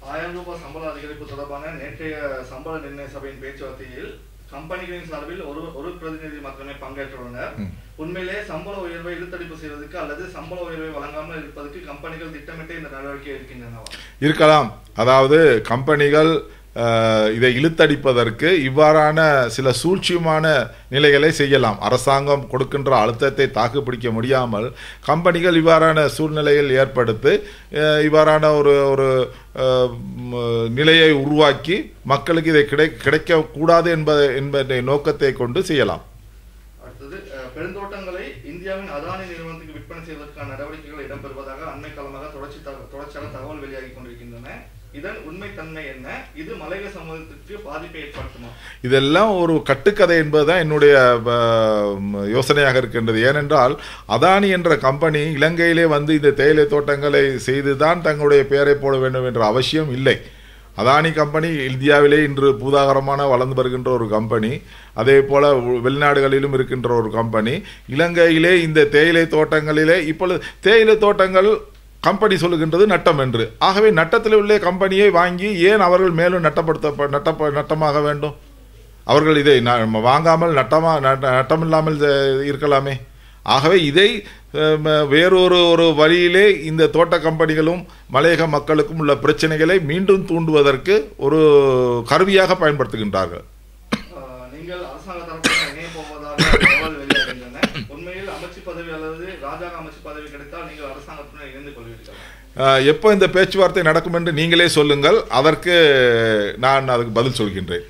ரூபாய் சம்பள அதிகரிப்பு தொடர்பான நேற்றைய சம்பள நிர்ணய சபையின் பேச்சுவார்த்தையில் கம்பெனிகளின் சார்பில் ஒரு பிரதிநிதி மட்டுமே பங்கேற்றுள்ளனர். உண்மையிலே சம்பள உயர்வை இழுத்தடிப்பு செய்வதற்கு அல்லது சம்பள உயர்வை வழங்காமல் இருப்பதற்கு கம்பெனிகள் திட்டமிட்டு இந்த நடவடிக்கை எடுக்கின்றன இருக்கலாம். அதாவது கம்பெனிகள் இதை இழுத்தடிப்பதற்கு இவ்வாறான சில சூழ்ச்சியமான நிலைகளை செய்யலாம். அரசாங்கம் கொடுக்கின்ற அழுத்தத்தை தாக்குப்பிடிக்க முடியாமல் கம்பெனிகள் இவ்வாறான சூழ்நிலையில் ஏற்படுத்தி இவ்வாறான ஒரு நிலையை உருவாக்கி மக்களுக்கு இதை கிடைக்கக்கூடாது என்பதை நோக்கத்தை கொண்டு செய்யலாம். அடுத்தது, பெருந்தோட்டங்களை இந்தியாவின் அதானி நிறுவனத்துக்கு விற்பனை செய்வதற்கான நடவடிக்கைகள் இடம்பெறுவதாக அண்மை காலமாக தொடர்ச்சியான தகவல் வெளியாகி கொண்டிருக்கின்றன. இதன் உண்மைத்தன்மை என்ன? இது மலையக சமூகத்திற்கு பாதிப்பை ஏற்படுத்துமா? இதெல்லாம் ஒரு கட்டுக்கதை என்பதுதான் என்னுடைய யோசனையாக இருக்கின்றது. ஏனென்றால் அதானி என்ற கம்பெனி இலங்கையிலே வந்து இந்த தேயிலை தோட்டங்களை செய்துதான் தங்களுடைய பெயரை போட வேண்டும் என்ற அவசியம் இல்லை. அதானி கம்பெனி இந்தியாவிலே இன்று பூதாகரமான வளர்ந்து வருகின்ற ஒரு கம்பெனி. அதே போல வெளிநாடுகளிலும் இருக்கின்ற ஒரு கம்பெனி. இலங்கையிலே இந்த தேயிலை தோட்டங்களிலே இப்பொழுது தேயிலை தோட்டங்கள் கம்பெனி சொல்லுகின்றது நட்டம் என்று. ஆகவே நட்டத்தில் உள்ள கம்பெனியை வாங்கி ஏன் அவர்கள் மேலும் நட்டமாக வேண்டும்? அவர்கள் இதை வாங்காமல் நட்டமில்லாமல் இருக்கலாமே. ஆகவே இதை வேறொரு வழியிலே இந்த தோட்ட கம்பெனிகளும் மலையக மக்களுக்கும் உள்ள பிரச்சனைகளை மீண்டும் தூண்டுவதற்கு ஒரு கருவியாக பயன்படுத்துகின்றார்கள். நீங்கள் அரசாங்க தரப்புடன் இணைய போவதாக தகவல் வெளியாகின்றன. உண்மையில் அமைச்சு பதவி அல்லது ராஜாங்க அமைச்சு பதவி கிடைத்தால் நீங்கள் அரசாங்கத்துடன் இணைந்து கொள்வீர்கள்? எப்போ இந்த பேச்சுவார்த்தை நடக்கும் என்று நீங்களே சொல்லுங்கள். அதற்கு நான் அதுக்கு பதில் சொல்கின்றேன்.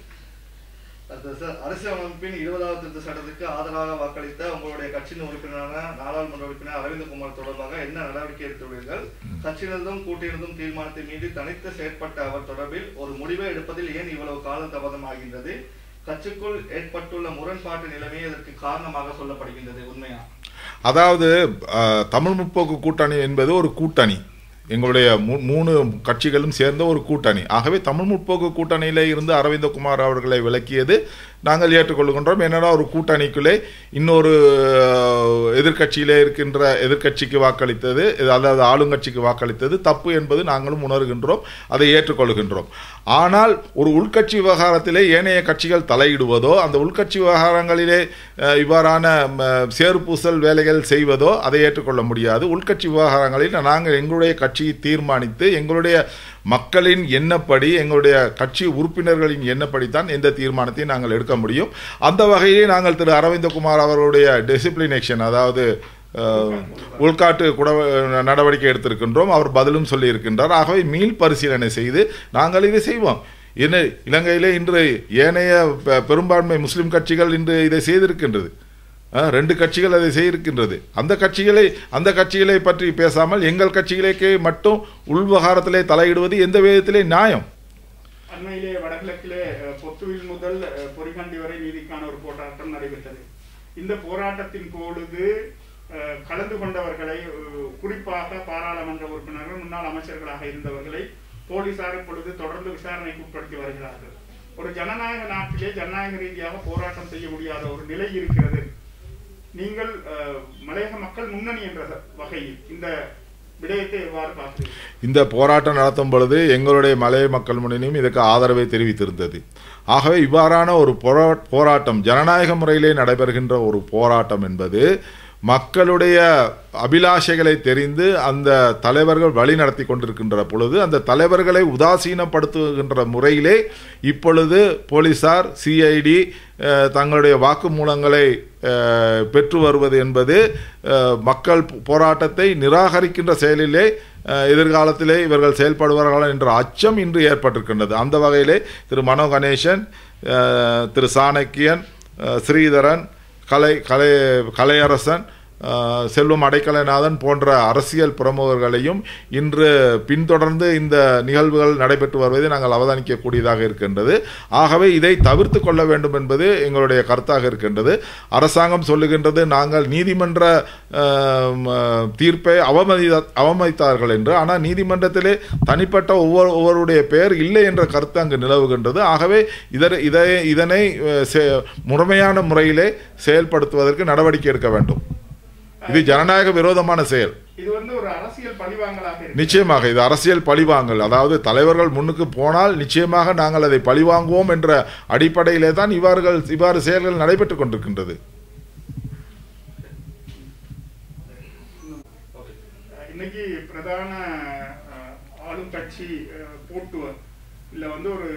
அரசியலமைப்பின் 20வது திருத்த சட்டத்துக்கு ஆதரவாக வாக்களித்த உங்களுடைய கட்சியின் உறுப்பினரான நாடாளுமன்ற உறுப்பினர் அரவிந்தகுமார் தொடர்பாக என்ன நடவடிக்கை எடுத்துள்ளீர்கள்? கட்சியினதும் கூட்டினதும் தீர்மானத்தை மீறி தனித்து செயற்பட்ட அவர் தொடர்பில் ஒரு முடிவை எடுப்பதில் ஏன் இவ்வளவு கால தாமதம் ஆகின்றது? கட்சிக்குள் ஏற்பட்டுள்ள முரண்பாட்டு நிலைமை இதற்கு காரணமாக சொல்லப்படுகின்றது. உண்மையா? அதாவது தமிழ் முற்போக்கு கூட்டணி என்பது ஒரு கூட்டணி. எங்களுடைய 3 கட்சிகளும் சேர்ந்த ஒரு கூட்டணி. ஆகவே தமிழ் முற்போக்கு கூட்டணியிலே இருந்து அரவிந்தகுமார் அவர்களை விலக்கியது நாங்கள் ஏற்றுக்கொள்கின்றோம். என்னன்னா ஒரு கூட்டணிக்குள்ளே இன்னொரு எதிர்கட்சியிலே இருக்கின்ற எதிர்கட்சிக்கு வாக்களித்தது, அதாவது ஆளுங்கட்சிக்கு வாக்களித்தது தப்பு என்பது நாங்களும் உணர்கின்றோம், அதை ஏற்றுக்கொள்கின்றோம். ஆனால் ஒரு உள்கட்சி விவகாரத்திலே ஏனைய கட்சிகள் தலையிடுவதோ அந்த உள்கட்சி விவகாரங்களிலே இவ்வாறான சேறுபூசல் வேலைகள் செய்வதோ அதை ஏற்றுக்கொள்ள முடியாது. உள்கட்சி விவகாரங்களில் நாங்கள் எங்களுடைய கட்சியை தீர்மானித்து எங்களுடைய மக்களின் எண்ணப்படி எங்களுடைய கட்சி உறுப்பினர்களின் எண்ணப்படித்தான் எந்த தீர்மானத்தை நாங்கள் எடுக்க முடியும். அந்த வகையிலே நாங்கள் திரு அரவிந்தகுமார் அவர்களுடைய டிசிப்ளினேஷன், அதாவது உள்காட்டு நடவடிக்கை எடுத்திருக்கின்றோம். அவர் பதிலும் சொல்லி இருக்கின்றார். ஆகவே மீள் பரிசீலனை செய்து நாங்கள் இதை செய்வோம். என்ன இலங்கையிலே இன்று ஏனைய பெரும்பான்மை முஸ்லிம் கட்சிகள் இன்று இதை செய்திருக்கின்றது. 2 கட்சிகள் அதை செய்திருக்கின்றது. அந்த கட்சிகளை பற்றி பேசாமல் எங்கள் கட்சிகளுக்கே மட்டும் உள்வகாரத்திலே தலையிடுவது எந்த விதத்திலே நியாயம்? அண்மையிலே வடகிழக்கிலே பொத்துவில் முதல் பொறிகண்டி வரை நீதிக்கான ஒரு போராட்டம் நடைபெற்றது. இந்த போராட்டத்தின் பொழுது கலந்து கொண்டவர்களை, குறிப்பாக பாராளுமன்ற உறுப்பினர்கள், முன்னாள் அமைச்சர்களாக இருந்தவர்களை போலீசார் இப்பொழுது தொடர்ந்து விசாரணைக்கு உட்படுத்தி வருகிறார்கள். ஒரு ஜனநாயக நாட்டிலே ஜனநாயக ரீதியாக போராட்டம் செய்ய முடியாத ஒரு நிலை இருக்கிறது. நீங்கள் மலையக மக்கள் முன்னணி என்ற வகையில் இந்த விடயத்தை எவ்வாறு பார்க்கிறீர்கள்? இந்த போராட்டம் நடத்தும் பொழுது எங்களுடைய மலைய மக்கள் முன்னணியும் இதற்கு ஆதரவை தெரிவித்திருந்தது. ஆகவே இவ்வாறான ஒரு போராட்டம், ஜனநாயக முறையிலே நடைபெறுகின்ற ஒரு போராட்டம் என்பது மக்களுடைய அபிலாஷைகளை தெரிந்து அந்த தலைவர்கள் வழி நடத்தி கொண்டிருக்கின்ற பொழுது அந்த தலைவர்களை உதாசீனப்படுத்துகின்ற முறையிலே இப்பொழுது போலீசார், சிஐடி தங்களுடைய வாக்குமூலங்களை பெற்று வருவது என்பது மக்கள் போராட்டத்தை நிராகரிக்கின்ற செயலிலே எதிர்காலத்திலே இவர்கள் செயல்படுவார்கள் என்ற அச்சம் இன்று ஏற்பட்டிருக்கின்றது. அந்த வகையிலே திரு மனோ கணேசன், திரு சாணக்கியன், ஸ்ரீதரன், கலையரசன், செல்வம் அடைக்கலநாதன் போன்ற அரசியல் பிரமுகர்களையும் இன்று பின்தொடர்ந்து இந்த நிகழ்வுகள் நடைபெற்று வருவதை நாங்கள் அவதானிக்கக்கூடியதாக இருக்கின்றது. ஆகவே இதை தவிர்த்து கொள்ள வேண்டும் என்பது எங்களுடைய கருத்தாக இருக்கின்றது. அரசாங்கம் சொல்லுகின்றது நாங்கள் நீதிமன்ற தீர்ப்பை அவமதித்தார்கள் என்று. ஆனால் நீதிமன்றத்திலே தனிப்பட்ட ஒவ்வொருடைய பெயர் இல்லை என்ற கருத்து அங்கு நிலவுகின்றது. ஆகவே இதனை முறைமையான முறையிலே செயல்படுத்துவதற்கு நடவடிக்கை எடுக்க வேண்டும். இது ஜனநாயக விரோதமான செயல். இது ஒரு அரசியல் பழிவாங்கலாக இருக்கு. நிச்சயமாக இது அரசியல் பழிவாங்கல். அதாவது தலைவர்கள் முன்னுக்கு போனால் நிச்சயமாக நாங்கள் அதை பழிவாங்குவோம் என்ற அடிப்படையிலே தான் இவ்வாறு செயல்கள் நடைபெற்றுக் கொண்டிருக்கின்றது. இன்னைக்கு பிரதான ஆளும் கட்சி போட்டுவர் இல்ல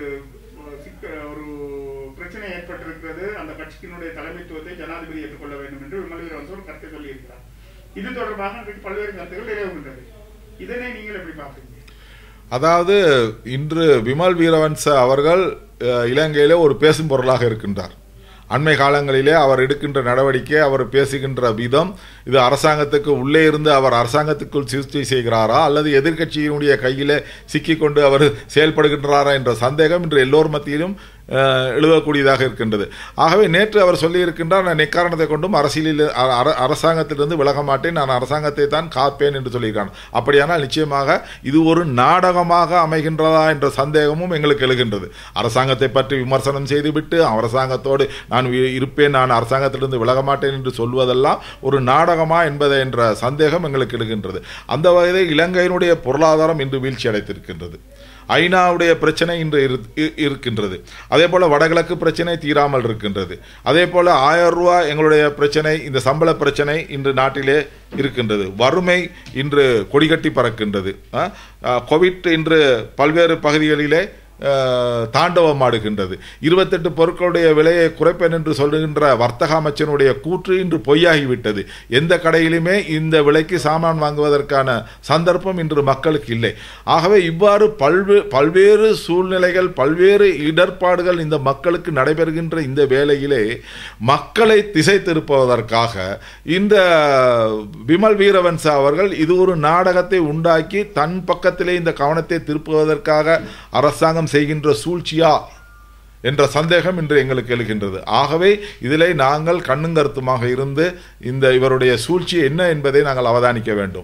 ஒரு பிரச்சனை ஏற்பட்டிருக்கிறது. அந்த கட்சியினுடைய தலைமைத்துவத்தை ஜனாதிபதி ஏற்றுக்கொள்ள வேண்டும் என்று விமல் வீரவன்ச ஒரு கருத்தை சொல்லி இருக்கிறார். இது தொடர்பாக இன்றைக்கு பல்வேறு கருத்துக்கள் நிலவுகின்றது. இதனை நீங்கள் எப்படி பார்க்கிறீங்க? அதாவது இன்று விமல் வீரவன்ச அவர்கள் இலங்கையிலே ஒரு பேசும் பொருளாக இருக்கின்றார். அண்மை காலங்களிலே அவர் எடுக்கின்ற நடவடிக்கை, அவர் பேசுகின்ற விதம், இது அரசாங்கத்துக்கு உள்ளே இருந்து அவர் அரசாங்கத்துக்குள் சிகிச்சை செய்கிறாரா அல்லது எதிர்கட்சியினுடைய கையிலே சிக்கிக்கொண்டு அவர் செயல்படுகின்றாரா என்ற சந்தேகம் இன்று எல்லோர் மத்தியிலும் எழுதக்கூடியதாக இருக்கின்றது. ஆகவே நேற்று அவர் சொல்லியிருக்கின்றார், நான் எக்காரணத்தை கொண்டும் அரசாங்கத்திலிருந்து விலக மாட்டேன், நான் அரசாங்கத்தை தான் காப்பேன் என்று சொல்லியிருக்கான். அப்படியானால் நிச்சயமாக இது ஒரு நாடகமாக அமைகின்றதா என்ற சந்தேகமும் எங்களுக்கு எழுகின்றது. அரசாங்கத்தை பற்றி விமர்சனம் செய்துவிட்டு அரசாங்கத்தோடு நான் இருப்பேன், நான் அரசாங்கத்திலிருந்து விலக மாட்டேன் என்று சொல்வதெல்லாம் ஒரு நாடகமா என்பதை என்ற சந்தேகம் எங்களுக்கு எழுகின்றது. அந்த வகையில் இலங்கையினுடைய பொருளாதாரம் இன்று வீழ்ச்சி அடைத்திருக்கின்றது. ஐநாவுடைய பிரச்சனை இன்று இருக்கின்றது. அதே போல வடகிழக்கு பிரச்சனை தீராமல் இருக்கின்றது. அதே போல 1000 ரூபாய் எங்களுடைய பிரச்சனை, இந்த சம்பள பிரச்சனை இன்று நாட்டிலே இருக்கின்றது. வறுமை இன்று கொடிகட்டி பறக்கின்றது. கோவிட் இன்று பல்வேறு பகுதிகளிலே தாண்டவமாடுகின்றது. 28 பொருட்களுடைய விலையை குறைப்பேன் என்று சொல்லுகின்ற வர்த்தக அமைச்சனுடைய கூற்று இன்று பொய்யாகிவிட்டது. எந்த கடையிலுமே இந்த விலைக்கு சாமான் வாங்குவதற்கான சந்தர்ப்பம் இன்று மக்களுக்கு இல்லை. ஆகவே இவ்வாறு பல்வேறு சூழ்நிலைகள், பல்வேறு இடர்பாடுகள் இந்த மக்களுக்கு நடைபெறுகின்ற இந்த வேளையிலே மக்களை திசை திருப்புவதற்காக இந்த விமல் வீரவன்ச அவர்கள் இது ஒரு நாடகத்தை உண்டாக்கி தன் பக்கத்திலே இந்த கவனத்தை திருப்புவதற்காக அரசாங்கம் செய்கின்ற சூழ்ச்சியா என்ற சந்தேகம் இன்று எங்களுக்கு எழுகின்றது. ஆகவே இதிலே நாங்கள் கண்ணும் கருத்துமாக இருந்து இந்த இவருடைய சூழ்ச்சி என்ன என்பதை நாங்கள் அவதானிக்க வேண்டும்.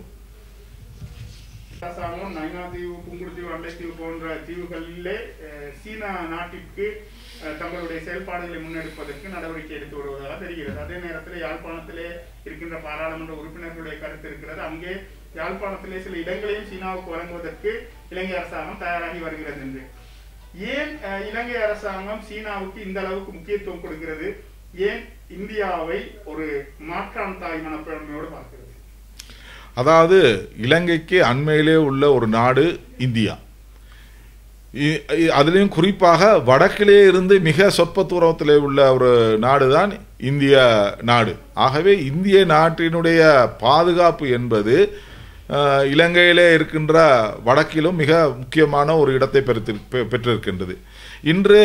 போன்ற தீவுகளிலே சீனா நாட்டிற்கு தங்களுடைய செயல்பாடுகளை முன்னெடுப்பதற்கு நடவடிக்கை எடுத்து வருவதாக தெரிகிறது. அதே நேரத்தில் யாழ்ப்பாணத்திலே இருக்கின்ற பாராளுமன்ற உறுப்பினர்களுடைய கருத்து இருக்கிறது. அங்கே யாழ்ப்பாணத்திலே சில இடங்களையும் சீனாவுக்கு வழங்குவதற்கு இலங்கை அரசாங்கம் தயாராகி வருகிறது என்று. ஏன் இலங்கை அரசாங்கம் சீனாவுக்கு இந்த அளவுக்கு முக்கியத்துவம் கொடுக்கிறது? ஏன் இந்தியாவை ஒரு மாற்றான் தாய் மனப்பான்மையோடு பார்க்கிறது? அதாவது இலங்கைக்கு அண்மையிலே உள்ள ஒரு நாடு இந்தியா. அதிலையும் குறிப்பாக வடக்கிலே இருந்து மிக சொற்ப தூரத்திலே உள்ள ஒரு நாடு தான் இந்திய நாடு. ஆகவே இந்திய நாட்டினுடைய பாதுகாப்பு என்பது இலங்கையிலே இருக்கின்ற வடக்கிலும் மிக முக்கியமான ஒரு இடத்தை பெற்றிருக்கின்றது. இன்று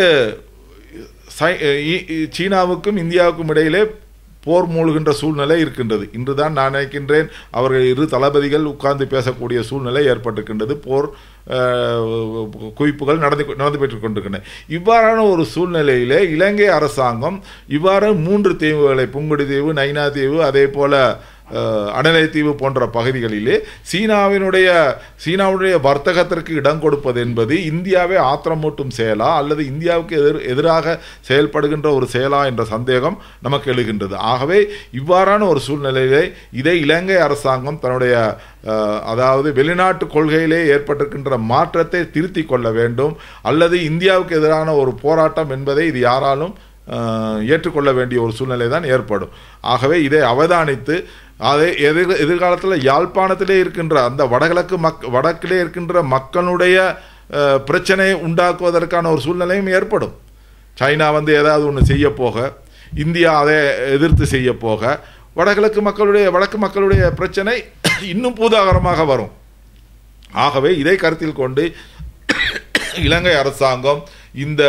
சீனாவுக்கும் இந்தியாவுக்கும் இடையிலே போர் மூழ்கின்ற சூழ்நிலை இருக்கின்றது. இன்றுதான் நான் நினைக்கின்றேன் அவர்கள் இரு தளபதிகள் உட்கார்ந்து பேசக்கூடிய சூழ்நிலை ஏற்பட்டிருக்கின்றது. போர் குவிப்புகள் நடந்து பெற்றுக் கொண்டிருக்கின்றன. இவ்வாறான ஒரு சூழ்நிலையிலே இலங்கை அரசாங்கம் இவ்வாறு 3 தீவுகளை, புங்குடி தீவு, நைனா தீவு, அதே போல அனலைத்தீவு போன்ற பகுதிகளிலே சீனாவுடைய வர்த்தகத்திற்கு இடம் கொடுப்பது என்பது இந்தியாவை ஆத்திரமூட்டும் செயலா அல்லது இந்தியாவுக்கு எதிராக செயல்படுகின்ற ஒரு செயலா என்ற சந்தேகம் நமக்கு எழுகின்றது. ஆகவே இவ்வாறான ஒரு சூழ்நிலையிலே இதை இலங்கை அரசாங்கம் தன்னுடைய அதாவது வெளிநாட்டு கொள்கையிலே ஏற்பட்டிருக்கின்ற மாற்றத்தை திருத்திக் கொள்ள வேண்டும். அல்லது இந்தியாவுக்கு எதிரான ஒரு போராட்டம் என்பதை இது யாராலும் ஏற்றுக்கொள்ள வேண்டிய ஒரு சூழ்நிலை தான் ஏற்படும். ஆகவே இதை அவதானித்து அதை எதிர்காலத்தில் யாழ்ப்பாணத்திலே இருக்கின்ற அந்த வடக்கிலே இருக்கின்ற மக்களுடைய பிரச்சனையை உண்டாக்குவதற்கான ஒரு சூழ்நிலையும் ஏற்படும். சைனா ஏதாவது ஒன்று செய்ய போக, இந்தியா அதை எதிர்த்து செய்ய போக, வடக்கு மக்களுடைய பிரச்சனை இன்னும் பூதாகரமாக வரும். ஆகவே இதை கருத்தில் கொண்டு இலங்கை அரசாங்கம் இந்த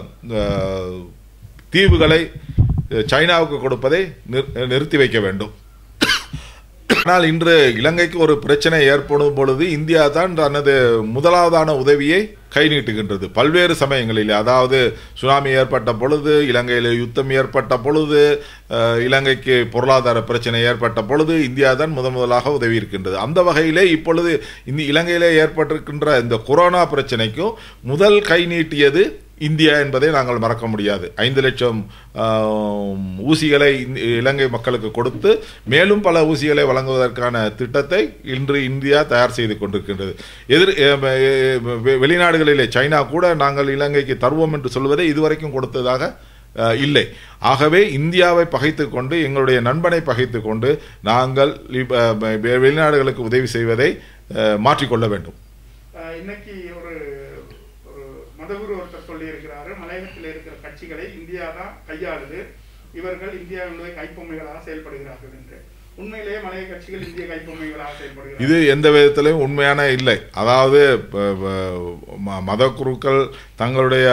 தீவுகளை சைனாவுக்கு கொடுப்பதை நிறுத்தி வைக்க வேண்டும். ஆனால் இன்று இலங்கைக்கு ஒரு பிரச்சனை ஏற்படும் பொழுது இந்தியா தான் தனது முதலாவதான உதவியை கை நீட்டுகின்றது. பல்வேறு சமயங்களில், அதாவது சுனாமி ஏற்பட்ட பொழுது, இலங்கையில் யுத்தம் ஏற்பட்ட பொழுது, இலங்கைக்கு பொருளாதார பிரச்சனை ஏற்பட்ட பொழுது இந்தியா தான் முதலாக உதவி இருக்கின்றது. அந்த வகையிலே இப்பொழுது இலங்கையிலே ஏற்பட்டிருக்கின்ற இந்த கொரோனா பிரச்சனைக்கும் முதல் கை நீட்டியது இந்தியா என்பதை நாங்கள் மறக்க முடியாது. 5 லட்சம் ஊசிகளை இலங்கை மக்களுக்கு கொடுத்து மேலும் பல ஊசிகளை வழங்குவதற்கான திட்டத்தை இன்று இந்தியா தயார் செய்து கொண்டிருக்கின்றது. வெளிநாடுகளிலே சைனா கூட நாங்கள் இலங்கைக்கு தருவோம் என்று சொல்வதை இதுவரைக்கும் கொடுத்ததாக இல்லை. ஆகவே இந்தியாவை பகைத்து கொண்டு, எங்களுடைய நண்பனை பகைத்து கொண்டு நாங்கள் வெளிநாடுகளுக்கு உதவி செய்வதை மாற்றிக்கொள்ள வேண்டும். இன்னைக்கு ஒரு மதகுரு ஒருத்தர் சொல்லி இருக்கிறாரு, மலையகத்தில் இருக்கிற கட்சிகளை இந்தியா தான் கையாளுது, இவர்கள் இந்தியாவினுடைய கைப்பொம்மைகளாக செயல்படுகிறார்கள் என்று. உண்மையிலேயே மலைய கட்சிகள் இந்திய கைப்பொம்மைகளாக செயல்படுகிறார்கள்? இது எந்த விதத்திலையும் உண்மையான இல்லை. அதாவது மத குருக்கள் தங்களுடைய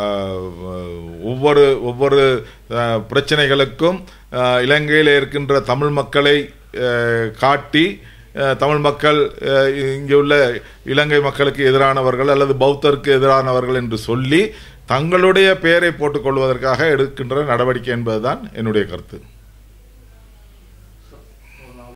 ஒவ்வொரு பிரச்சனைகளுக்கும் இலங்கையில் இருக்கின்ற தமிழ் மக்களை காட்டி, தமிழ் மக்கள் இங்கே உள்ள இலங்கை மக்களுக்கு எதிரானவர்கள் அல்லது பௌத்தருக்கு எதிரானவர்கள் என்று சொல்லி தங்களுடைய பெயரை போட்டுக்கொள்வதற்காக எடுக்கின்ற நடவடிக்கை என்பதுதான் என்னுடைய கருத்து.